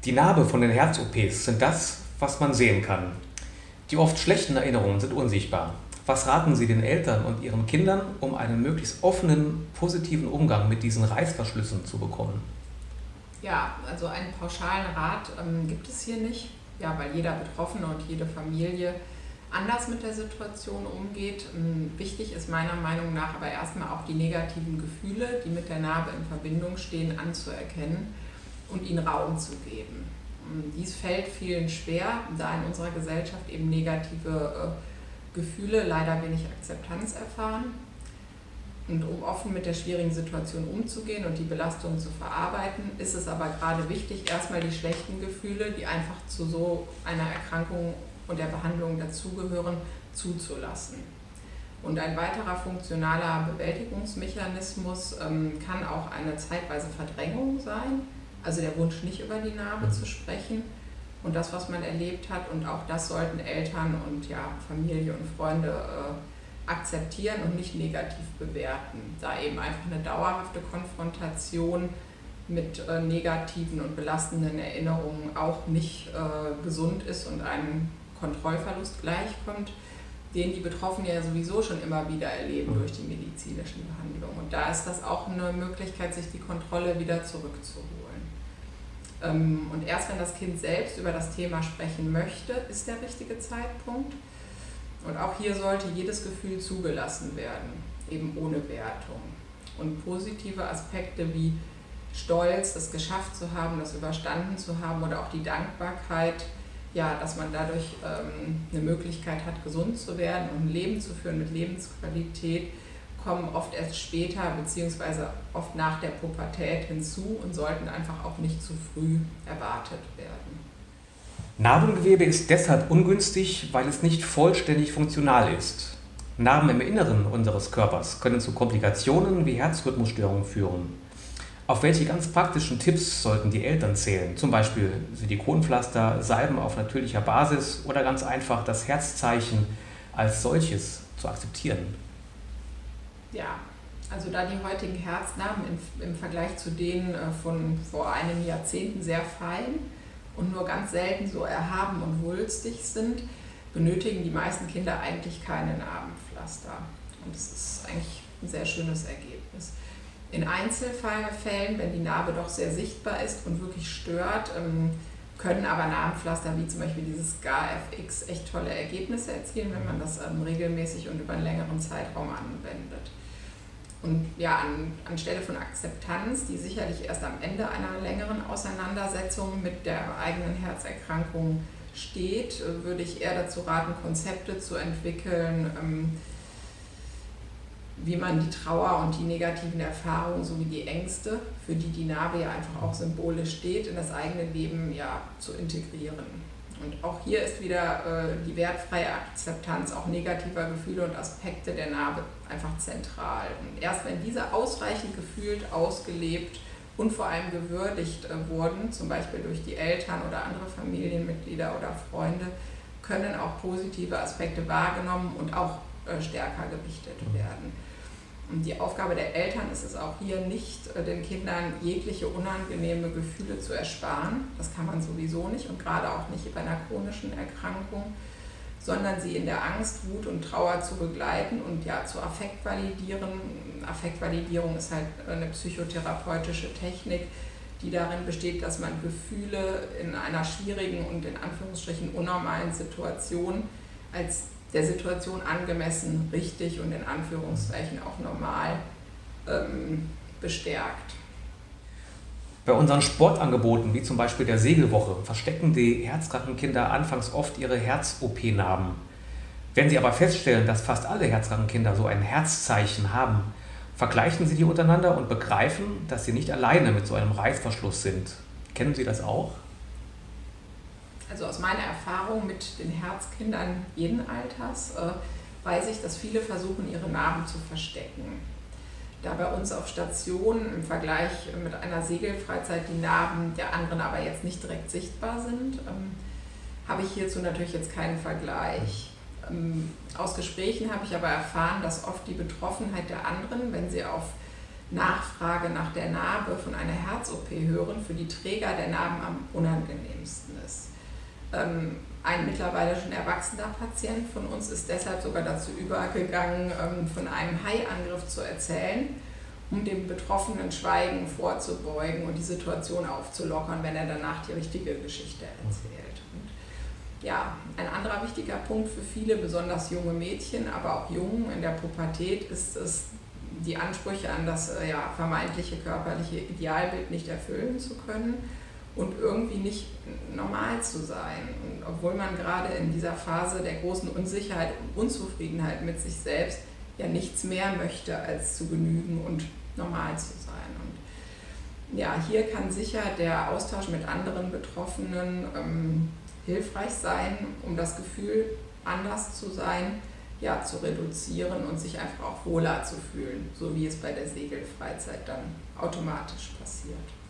Die Narbe von den Herz-OPs sind das, was man sehen kann. Die oft schlechten Erinnerungen sind unsichtbar. Was raten Sie den Eltern und ihren Kindern, um einen möglichst offenen, positiven Umgang mit diesen Reißverschlüssen zu bekommen? Ja, also einen pauschalen Rat gibt es hier nicht, ja, weil jeder Betroffene und jede Familie anders mit der Situation umgeht. Wichtig ist meiner Meinung nach aber erstmal auch die negativen Gefühle, die mit der Narbe in Verbindung stehen, anzuerkennen und ihnen Raum zu geben. Dies fällt vielen schwer, da in unserer Gesellschaft eben negative Gefühle leider wenig Akzeptanz erfahren. Und um offen mit der schwierigen Situation umzugehen und die Belastungen zu verarbeiten, ist es aber gerade wichtig, erstmal die schlechten Gefühle, die einfach zu so einer Erkrankung und der Behandlung dazugehören, zuzulassen. Und ein weiterer funktionaler Bewältigungsmechanismus kann auch eine zeitweise Verdrängung sein, also der Wunsch, nicht über die Narbe zu sprechen und das, was man erlebt hat. Und auch das sollten Eltern und ja, Familie und Freunde akzeptieren und nicht negativ bewerten, da eben einfach eine dauerhafte Konfrontation mit negativen und belastenden Erinnerungen auch nicht gesund ist und einem Kontrollverlust gleichkommt, den die Betroffenen ja sowieso schon immer wieder erleben durch die medizinischen Behandlungen. Und da ist das auch eine Möglichkeit, sich die Kontrolle wieder zurückzuholen. Und erst wenn das Kind selbst über das Thema sprechen möchte, ist der richtige Zeitpunkt. Und auch hier sollte jedes Gefühl zugelassen werden, eben ohne Wertung. Und positive Aspekte wie Stolz, das geschafft zu haben, das überstanden zu haben oder auch die Dankbarkeit, ja, dass man dadurch eine Möglichkeit hat, gesund zu werden und ein Leben zu führen mit Lebensqualität, kommen oft erst später bzw. oft nach der Pubertät hinzu und sollten einfach auch nicht zu früh erwartet werden. Narbengewebe ist deshalb ungünstig, weil es nicht vollständig funktional ist. Narben im Inneren unseres Körpers können zu Komplikationen wie Herzrhythmusstörungen führen. Auf welche ganz praktischen Tipps sollten die Eltern zählen? Zum Beispiel Silikonpflaster, Salben auf natürlicher Basis oder ganz einfach das Herzzeichen als solches zu akzeptieren? Ja, also da die heutigen Herznarben im Vergleich zu denen von vor einigen Jahrzehnten sehr fein und nur ganz selten so erhaben und wulstig sind, benötigen die meisten Kinder eigentlich keine Narbenpflaster. Und das ist eigentlich ein sehr schönes Ergebnis. In Einzelfällen, wenn die Narbe doch sehr sichtbar ist und wirklich stört, können aber Narbenpflaster wie zum Beispiel dieses GARFX echt tolle Ergebnisse erzielen, wenn man das regelmäßig und über einen längeren Zeitraum anwendet. Und ja, anstelle von Akzeptanz, die sicherlich erst am Ende einer längeren Auseinandersetzung mit der eigenen Herzerkrankung steht, würde ich eher dazu raten, Konzepte zu entwickeln, wie man die Trauer und die negativen Erfahrungen sowie die Ängste, für die die Narbe ja einfach auch symbolisch steht, in das eigene Leben ja zu integrieren. Und auch hier ist wieder die wertfreie Akzeptanz auch negativer Gefühle und Aspekte der Narbe einfach zentral. Und erst wenn diese ausreichend gefühlt, ausgelebt und vor allem gewürdigt wurden, zum Beispiel durch die Eltern oder andere Familienmitglieder oder Freunde, können auch positive Aspekte wahrgenommen und auch stärker gewichtet werden. Und die Aufgabe der Eltern ist es auch hier nicht, den Kindern jegliche unangenehme Gefühle zu ersparen. Das kann man sowieso nicht und gerade auch nicht bei einer chronischen Erkrankung, sondern sie in der Angst, Wut und Trauer zu begleiten und ja zu affektvalidieren. Affektvalidierung ist halt eine psychotherapeutische Technik, die darin besteht, dass man Gefühle in einer schwierigen und in Anführungsstrichen unnormalen Situation als der Situation angemessen, richtig und in Anführungszeichen auch normal bestärkt. Bei unseren Sportangeboten, wie zum Beispiel der Segelwoche, verstecken die herzkranken Kinder anfangs oft ihre Herz-OP-Narben. Wenn sie aber feststellen, dass fast alle herzkranken Kinder so ein Herzzeichen haben, vergleichen sie die untereinander und begreifen, dass sie nicht alleine mit so einem Reißverschluss sind. Kennen Sie das auch? Also aus meiner Erfahrung mit den Herzkindern jeden Alters weiß ich, dass viele versuchen, ihre Narben zu verstecken. Da bei uns auf Station im Vergleich mit einer Segelfreizeit die Narben der anderen aber jetzt nicht direkt sichtbar sind, habe ich hierzu natürlich jetzt keinen Vergleich. Aus Gesprächen habe ich aber erfahren, dass oft die Betroffenheit der anderen, wenn sie auf Nachfrage nach der Narbe von einer Herz-OP hören, für die Träger der Narben am unangenehmsten ist. Ein mittlerweile schon erwachsener Patient von uns ist deshalb sogar dazu übergegangen, von einem Haiangriff zu erzählen, um dem betroffenen Schweigen vorzubeugen und die Situation aufzulockern, wenn er danach die richtige Geschichte erzählt. Und ja, ein anderer wichtiger Punkt für viele, besonders junge Mädchen, aber auch Jungen in der Pubertät, ist es, die Ansprüche an das vermeintliche körperliche Idealbild nicht erfüllen zu können und irgendwie nicht normal zu sein. Und obwohl man gerade in dieser Phase der großen Unsicherheit und Unzufriedenheit mit sich selbst ja nichts mehr möchte, als zu genügen und normal zu sein. Und ja, hier kann sicher der Austausch mit anderen Betroffenen hilfreich sein, um das Gefühl, anders zu sein, zu reduzieren und sich einfach auch wohler zu fühlen, so wie es bei der Segelfreizeit dann automatisch passiert.